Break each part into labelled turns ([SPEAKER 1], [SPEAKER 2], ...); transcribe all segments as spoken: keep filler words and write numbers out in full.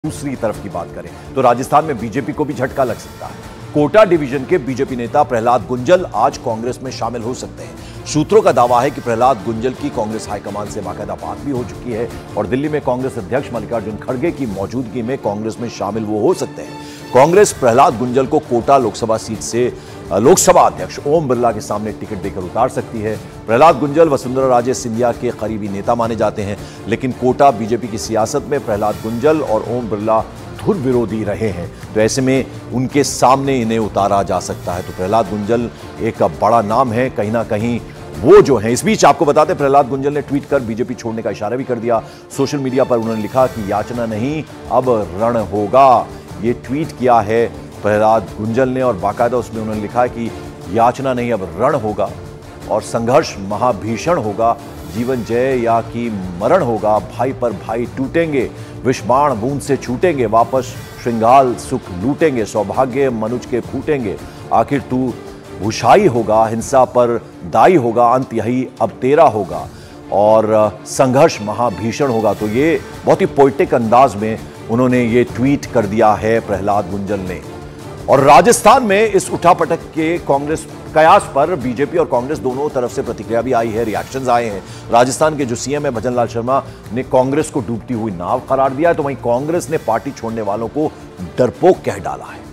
[SPEAKER 1] दूसरी तरफ की बात करें तो राजस्थान में बीजेपी को भी झटका लग सकता है। कोटा डिवीजन के बीजेपी नेता प्रहलाद गुंजल आज कांग्रेस में शामिल हो सकते हैं। सूत्रों का दावा है कि प्रहलाद गुंजल की कांग्रेस हाईकमान से बाकायदा बात भी हो चुकी है और दिल्ली में कांग्रेस अध्यक्ष मल्लिकार्जुन खड़गे की मौजूदगी में कांग्रेस में शामिल वो हो सकते हैं। कांग्रेस प्रहलाद गुंजल को कोटा लोकसभा सीट से लोकसभा अध्यक्ष ओम बिरला के सामने टिकट देकर उतार सकती है। प्रहलाद गुंजल वसुंधरा राजे सिंधिया के करीबी नेता माने जाते हैं, लेकिन कोटा बीजेपी की सियासत में प्रहलाद गुंजल और ओम बिरला धुर विरोधी रहे हैं, तो ऐसे में उनके सामने इन्हें उतारा जा सकता है। तो प्रहलाद गुंजल एक बड़ा नाम है, कहीं ना कहीं वो जो है। इस बीच आपको बताते प्रहलाद गुंजल ने ट्वीट कर बीजेपी छोड़ने का इशारा भी कर दिया। सोशल मीडिया पर उन्होंने लिखा कि याचना नहीं, अब रण होगा। ये ट्वीट किया है प्रहलाद गुंजल ने और बाकायदा उसमें उन्होंने लिखा कि याचना नहीं, अब रण होगा और संघर्ष महाभीषण होगा। जीवन जय या कि मरण होगा, भाई पर भाई टूटेंगे, विषबाण बूंद से छूटेंगे, वापस श्रृंगाल सुख लूटेंगे, सौभाग्य मनुज के फूटेंगे, आखिर तू भूषाई होगा, हिंसा पर दाई होगा, अंत यही अब तेरा होगा और संघर्ष महाभीषण होगा। तो ये बहुत ही पोएटिक अंदाज में उन्होंने ये ट्वीट कर दिया है प्रहलाद गुंजल ने। और राजस्थान में इस उठापटक के कांग्रेस कयास पर बीजेपी और कांग्रेस दोनों तरफ से प्रतिक्रिया भी आई है, रिएक्शंस आए हैं। राजस्थान के जो सीएम है भजन लाल शर्मा ने कांग्रेस को डूबती हुई नाव करार दिया है, तो वहीं कांग्रेस ने पार्टी छोड़ने वालों को डरपोक कह डाला है।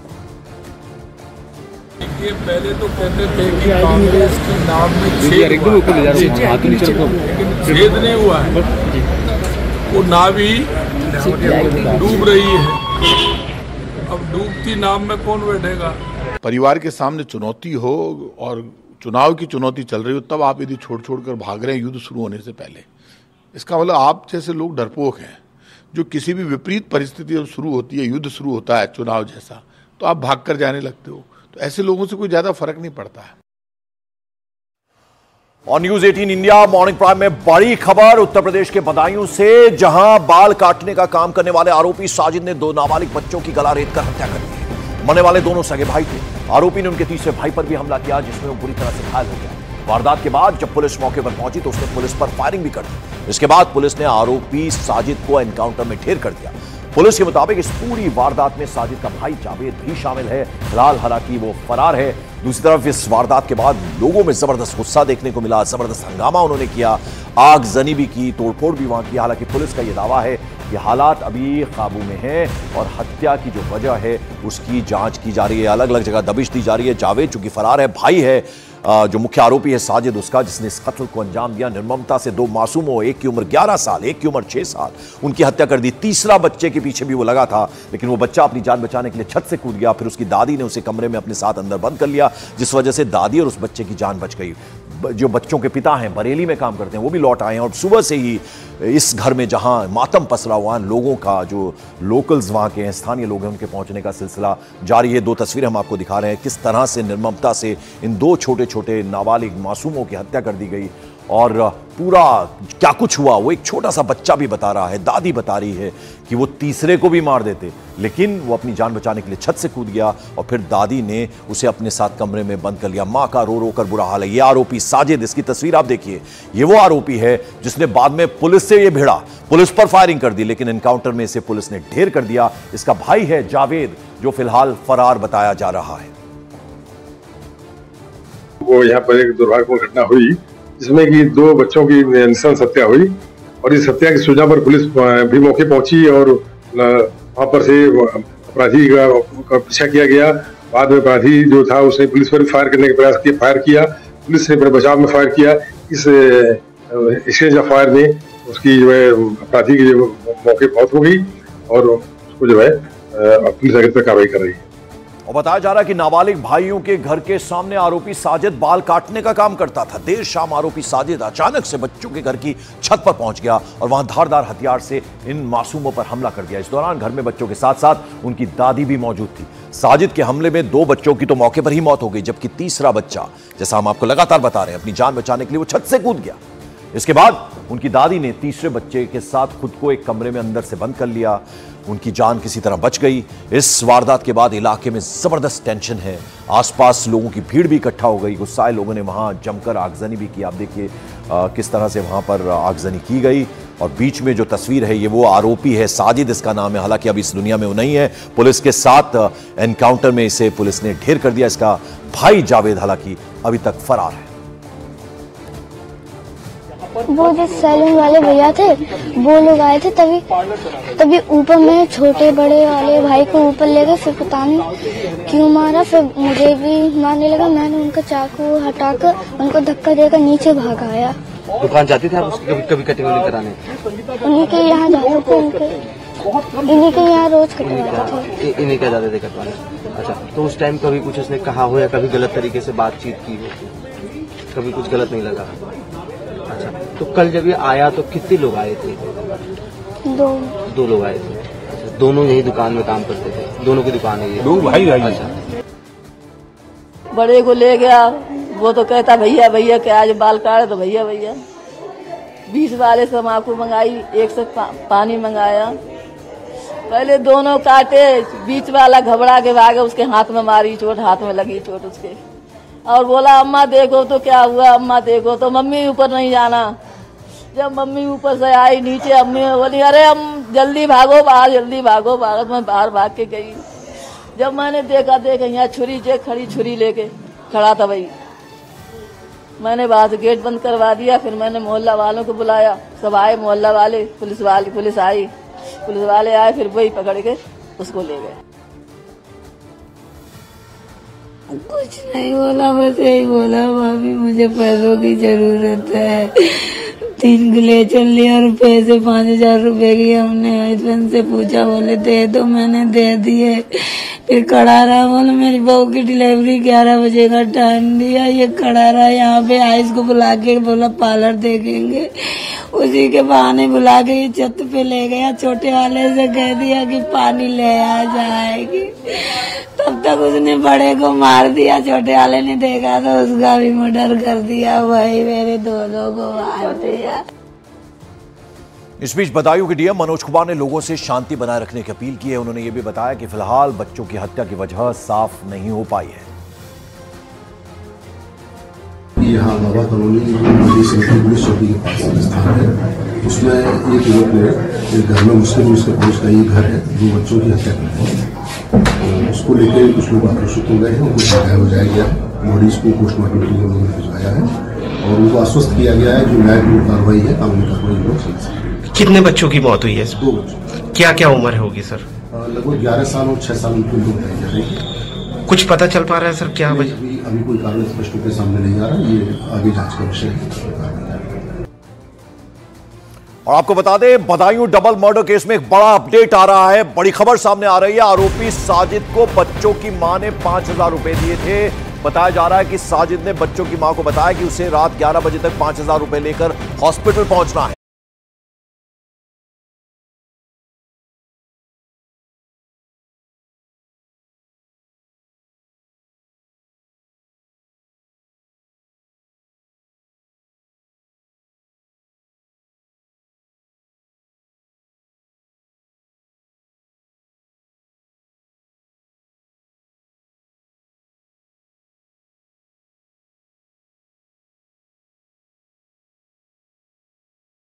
[SPEAKER 2] ये पहले तो कहते थे कि कांग्रेस की नाव में छेद छेद नहीं हुआ है, वो नाव ही डूब रही है। अब डूबती नाव में कौन बैठेगा?
[SPEAKER 3] परिवार के सामने चुनौती हो और चुनाव की चुनौती चल रही हो, तब आप यदि छोड़ छोड़ कर भाग रहे हैं युद्ध शुरू होने से पहले, इसका मतलब आप जैसे लोग डरपोक हैं। जो किसी भी विपरीत परिस्थिति जब शुरू होती है, युद्ध शुरू होता है चुनाव जैसा, तो आप भाग कर जाने लगते हो। तो ऐसे लोगों से कोई ज्यादा फर्क नहीं पड़ता है।
[SPEAKER 1] और न्यूज अठारह इंडिया मॉर्निंग प्राइम में बड़ी खबर उत्तर प्रदेश के बदायूं से, जहां बाल काटने का काम करने वाले आरोपी साजिद ने दो नाबालिग बच्चों की गला रेत कर हत्या कर दी। मरने वाले दोनों सगे भाई थे। आरोपी ने उनके तीसरे भाई पर भी हमला किया, जिसमें वो बुरी तरह से घायल हो गया। वारदात के बाद जब पुलिस मौके पर पहुंची तो उसने पुलिस पर फायरिंग भी कर दी। इसके बाद पुलिस ने आरोपी साजिद को एनकाउंटर में ढेर कर दिया। पुलिस के मुताबिक इस पूरी वारदात में साजिद का भाई जावेद भी शामिल है। फिलहाल हालांकि वो फरार है। दूसरी तरफ इस वारदात के बाद लोगों में जबरदस्त गुस्सा देखने को मिला, जबरदस्त हंगामा उन्होंने किया, आगजनी भी की, तोड़फोड़ भी वहां की। हालांकि पुलिस का यह दावा है कि हालात अभी काबू में हैं और हत्या की जो वजह है उसकी जांच की जा रही है। अलग अलग जगह दबिश दी जा रही है। जावेद चूंकि फरार है, भाई है जो मुख्य आरोपी है साजिद उसका, जिसने इस कत्ल को अंजाम दिया। निर्ममता से दो मासूमों, एक की उम्र ग्यारह साल, एक की उम्र छह साल, उनकी हत्या कर दी। तीसरा बच्चे के पीछे भी वो लगा था, लेकिन वो बच्चा अपनी जान बचाने के लिए छत से कूद गया। फिर उसकी दादी ने उसे कमरे में अपने साथ अंदर बंद कर लिया, जिस वजह से दादी और उस बच्चे की जान बच गई। जो बच्चों के पिता हैं, बरेली में काम करते हैं, वो भी लौट आए हैं और सुबह से ही इस घर में जहां मातम पसरा हुआ, लोगों का जो लोकल्स वहां के हैं, स्थानीय लोग हैं, उनके पहुंचने का सिलसिला जारी है। दो तस्वीरें हम आपको दिखा रहे हैं किस तरह से निर्ममता से इन दो छोटे छोटे नाबालिग मासूमों की हत्या कर दी गई और पूरा क्या कुछ हुआ वो एक छोटा सा बच्चा भी बता रहा है। दादी बता रही है कि वो तीसरे को भी मार देते, लेकिन वो अपनी जान बचाने के लिए छत से कूद गया और फिर दादी ने उसे अपने साथ कमरे में बंद कर लिया। मां का रो रो कर बुरा हाल है। ये आरोपी साजिद, इसकी तस्वीर आप देखिए, ये वो आरोपी है जिसने बाद में पुलिस से ये भिड़ा, पुलिस पर फायरिंग कर दी, लेकिन एनकाउंटर में इसे पुलिस ने ढेर कर दिया। इसका भाई है जावेद, जो फिलहाल फरार बताया जा रहा है।
[SPEAKER 4] वो यहाँ पर एक दुर्भाग्यपूर्ण घटना हुई जिसमें कि दो बच्चों की नृशंस हत्या हुई और इस हत्या की सूचना पर पुलिस भी मौके पहुंची और वहां पर से अपराधी का पीछा किया गया। बाद में अपराधी जो था उसने पुलिस पर फायर करने का प्रयास किया, फायर किया, पुलिस ने अपने बचाव में फायर किया। इस एक्सचेंज ऑफ फायर में उसकी जो है अपराधी की जो मौके पहुंच हो गई और उसको जो है पुलिस आगे तक कार्रवाई कर रही है।
[SPEAKER 1] और बताया जा रहा है कि नाबालिग भाइयों के घर के सामने आरोपी साजिद बाल काटने का काम करता था। देर शाम आरोपी साजिद अचानक से बच्चों के घर की छत पर पहुंच गया और वहां धारदार हथियार से इन मासूमों पर हमला कर दिया। इस दौरान घर में बच्चों के साथ साथ उनकी दादी भी मौजूद थी। साजिद के हमले में दो बच्चों की तो मौके पर ही मौत हो गई, जबकि तीसरा बच्चा, जैसा हम आपको लगातार बता रहे हैं, अपनी जान बचाने के लिए वो छत से कूद गया। इसके बाद उनकी दादी ने तीसरे बच्चे के साथ खुद को एक कमरे में अंदर से बंद कर लिया। उनकी जान किसी तरह बच गई। इस वारदात के बाद इलाके में जबरदस्त टेंशन है। आसपास लोगों की भीड़ भी इकट्ठा हो गई। गुस्साए लोगों ने वहां जमकर आगजनी भी की। आप देखिए किस तरह से वहां पर आगजनी की गई। और बीच में जो तस्वीर है ये वो आरोपी है, साजिद इसका नाम है। हालांकि अब इस दुनिया में वो नहीं है। पुलिस के साथ एनकाउंटर में इसे पुलिस ने ढेर कर दिया। इसका भाई जावेद हालांकि अभी तक फरार है।
[SPEAKER 5] वो जो सैलून वाले भैया थे वो लोग आए थे, तभी तभी ऊपर में छोटे बड़े वाले भाई को ऊपर ले गए, फिर पता नहीं क्यों मारा, फिर मुझे भी मारने लगा। मैंने उनका चाकू हटाकर उनको धक्का देकर नीचे भागाया।
[SPEAKER 6] दुकान जाते थे आप उसकी कभी कभी कटिंग वटिंग कराने?
[SPEAKER 5] उन्हीं के यहाँ जाते थे, उनके इन्हीं के यहाँ रोज कटवाते थे।
[SPEAKER 6] इन्हीं के जाते थे कटवाने। अच्छा, तो उस टाइम कभी कुछ उसने कहा हो या कभी गलत तरीके से बातचीत की हो? कभी कुछ गलत नहीं लगा? अच्छा, तो कल जब ये आया तो कितने लोग आए थे?
[SPEAKER 5] दो
[SPEAKER 6] दो लोग आए थे। अच्छा, दोनों यही दुकान में काम करते थे? दोनों की दुकान है ये?
[SPEAKER 2] दो भाई भाई।
[SPEAKER 6] अच्छा,
[SPEAKER 7] बड़े को ले गया, वो तो कहता भैया भैया के आज बाल काटे, तो भैया भैया। बीस वाले से तम्बाकू मंगाई, एक से पा, पानी मंगाया। पहले दोनों काटे, बीच वाला घबरा के भागे, उसके हाथ में मारी चोट, हाथ में लगी चोट उसके, और बोला अम्मा देखो तो क्या हुआ, अम्मा देखो तो। मम्मी ऊपर नहीं जाना। जब मम्मी ऊपर से आई नीचे, अम्मी बोली अरे हम जल्दी भागो बाहर, जल्दी भागो बाहर। मैं बाहर भाग के गई। जब मैंने देखा देख यहाँ छुरी जे खड़ी छुरी लेके खड़ा था भाई, मैंने बाहर से गेट बंद करवा दिया। फिर मैंने मोहल्ला वालों को बुलाया, सब आए मोहल्ला वाले, पुलिस वाले पुलिस आई, पुलिस वाले आए, फिर वही पकड़ के उसको ले गए।
[SPEAKER 8] कुछ नहीं बोला, बस यही बोला भाभी मुझे पैसों की जरूरत है। तीन ग्लेचर लिया और पैसे पाँच हजार रुपए की हमने हस्बैंड से पूछा, बोले दे दो, मैंने दे दिए। फिर खड़ा रहा, बोले मेरी बहू की डिलीवरी ग्यारह बजे का टाइम दिया। ये खड़ा रहा यहाँ पे, आइस को बुला के बोला पार्लर देखेंगे। उसी के बहाने बुला के ये छत पे ले गया। छोटे वाले से कह दिया कि पानी ले आ जाएगी। तब तक उसने बड़े को मार दिया। छोटे वाले ने देखा तो उसका भी मर्डर कर दिया। वही मेरे दोनों को मार दिया।
[SPEAKER 1] इस बीच बदायूं के डीएम मनोज कुमार ने लोगों से शांति बनाए रखने की अपील की है। उन्होंने ये भी बताया कि फिलहाल बच्चों की हत्या की वजह साफ नहीं हो पाई है।
[SPEAKER 9] यहाँ बाबा कॉलोनी पुलिस चौकी के पास स्थान है, उसमें एक युवक ने एक घर में मुस्लिम उसके पहुंच का ये घर है, दो बच्चों की हत्या कर दी। तो उसको लेकर कुछ लोग आक्रोशित हो गए हैं, उनको सजाया हो जाया गया, बॉडीज को पोस्टमार्टम के लिए उन्होंने भिजवाया है और उनको आश्वस्त किया गया है जो न्यायपूर्ण कार्रवाई है कानूनी कार्रवाई लोग समझ सकते।
[SPEAKER 10] कितने बच्चों की मौत हुई है?
[SPEAKER 9] दो बच्चों।
[SPEAKER 10] क्या क्या उम्र होगी सर?
[SPEAKER 9] लगभग ग्यारह साल और छह साल उनकी उम्र बताई जा रही है।
[SPEAKER 10] कुछ पता चल पा रहा है सर क्या वजह?
[SPEAKER 9] अभी अभी कोई कारण स्पष्ट रूप से सामने नहीं आ रहा, ये आगे जांच का विषय है।
[SPEAKER 1] और आपको बता दें, बदायूं डबल मर्डर केस में एक बड़ा अपडेट आ रहा है। बड़ी खबर सामने आ रही है। आरोपी साजिद को बच्चों की मां ने पांच हजार रुपए दिए थे। बताया जा रहा है कि साजिद ने बच्चों की मां को बताया कि उसे रात ग्यारह बजे तक पांच हजार रुपए लेकर हॉस्पिटल पहुंचना है।